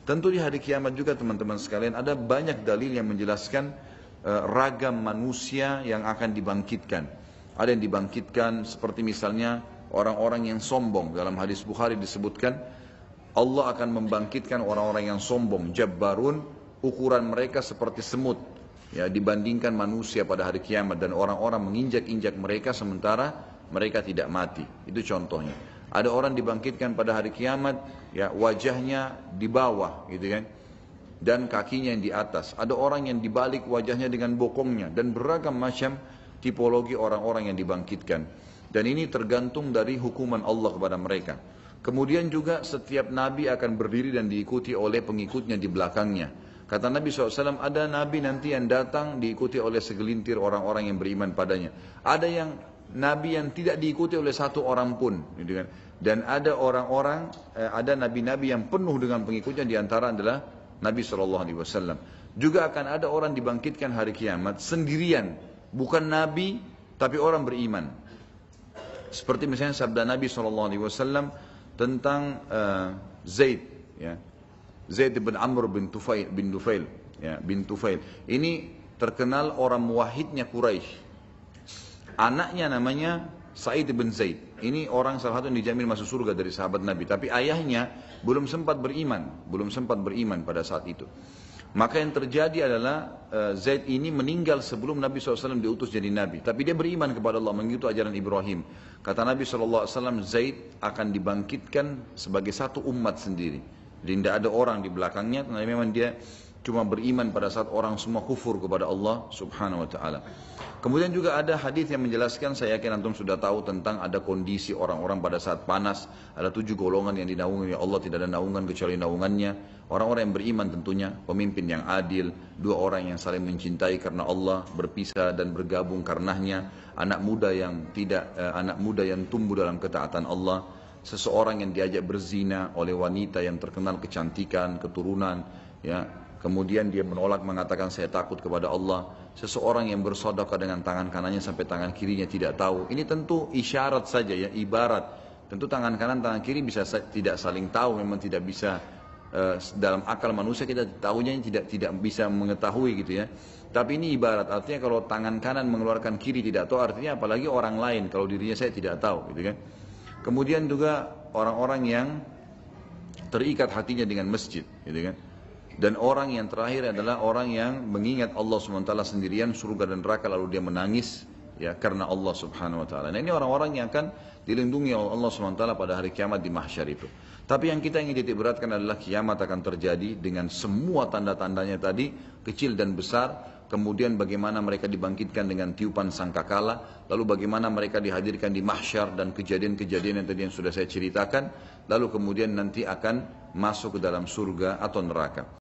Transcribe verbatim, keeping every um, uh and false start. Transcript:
Tentu di hari kiamat juga teman-teman sekalian ada banyak dalil yang menjelaskan uh, ragam manusia yang akan dibangkitkan. Ada yang dibangkitkan seperti misalnya orang-orang yang sombong. Dalam hadis Bukhari disebutkan Allah akan membangkitkan orang-orang yang sombong, jabbarun, ukuran mereka seperti semut, ya, dibandingkan manusia pada hari kiamat, dan orang-orang menginjak-injak mereka sementara mereka tidak mati. Itu contohnya. Ada orang dibangkitkan pada hari kiamat, ya, wajahnya di bawah, gitu kan, dan kakinya yang di atas. Ada orang yang dibalik wajahnya dengan bokongnya, dan beragam macam tipologi orang-orang yang dibangkitkan. Dan ini tergantung dari hukuman Allah kepada mereka. Kemudian juga setiap nabi akan berdiri dan diikuti oleh pengikutnya di belakangnya. Kata Nabi shallallahu alaihi wasallam, ada nabi nanti yang datang diikuti oleh segelintir orang-orang yang beriman padanya. Ada yang nabi yang tidak diikuti oleh satu orang pun, gitu kan. Dan ada orang-orang, ada nabi-nabi yang penuh dengan pengikutnya, diantara adalah Nabi shallallahu alaihi wasallam. Juga akan ada orang dibangkitkan hari kiamat sendirian, bukan nabi tapi orang beriman. Seperti misalnya sabda Nabi shallallahu alaihi wasallam tentang uh, Zaid, ya, Zaid bin Amr bin Tufail, bin Tufail, ya, bin Tufail. Ini terkenal orang muwahhidnya Quraisy. Anaknya namanya Sa'id bin Zaid. Ini orang salah satu yang dijamin masuk surga dari sahabat Nabi. Tapi ayahnya belum sempat beriman, belum sempat beriman pada saat itu. Maka yang terjadi adalah uh, Zaid ini meninggal sebelum Nabi shallallahu alaihi wasallam diutus jadi Nabi. Tapi dia beriman kepada Allah, mengikuti ajaran Ibrahim. Kata Nabi shallallahu alaihi wasallam, Zaid akan dibangkitkan sebagai satu umat sendiri. Jadi tidak ada orang di belakangnya, karena memang dia cuma beriman pada saat orang semua kufur kepada Allah subhanahu wa ta'ala. Kemudian juga ada hadis yang menjelaskan, saya yakin antum sudah tahu tentang ada kondisi orang-orang pada saat panas. Ada tujuh golongan yang dinaungi oleh Allah, tidak ada naungan kecuali naungannya. Orang-orang yang beriman tentunya, pemimpin yang adil, dua orang yang saling mencintai karena Allah, berpisah dan bergabung karenanya, anak muda yang tidak, eh, anak muda yang tumbuh dalam ketaatan Allah, seseorang yang diajak berzina oleh wanita yang terkenal kecantikan, keturunan, ya, kemudian dia menolak mengatakan saya takut kepada Allah, seseorang yang bersedekah dengan tangan kanannya sampai tangan kirinya tidak tahu. Ini tentu isyarat saja, ya, ibarat. Tentu tangan kanan tangan kiri bisa tidak saling tahu, memang tidak bisa uh, dalam akal manusia kita tahunya tidak tidak bisa mengetahui gitu, ya. Tapi ini ibarat, artinya kalau tangan kanan mengeluarkan kiri tidak tahu, artinya apalagi orang lain kalau dirinya saya tidak tahu, gitu kan. Kemudian juga orang-orang yang terikat hatinya dengan masjid, gitu kan. Dan orang yang terakhir adalah orang yang mengingat Allah subhanahu wa taala sendirian, surga dan neraka, lalu dia menangis, ya, karena Allah subhanahu wa taala. Nah, ini orang-orang yang akan dilindungi oleh Allah subhanahu wa taala pada hari kiamat di mahsyar itu. Tapi yang kita ingin titik beratkan adalah kiamat akan terjadi dengan semua tanda-tandanya tadi, kecil dan besar. Kemudian bagaimana mereka dibangkitkan dengan tiupan sangkakala, lalu bagaimana mereka dihadirkan di mahsyar dan kejadian-kejadian yang tadi yang sudah saya ceritakan, lalu kemudian nanti akan masuk ke dalam surga atau neraka.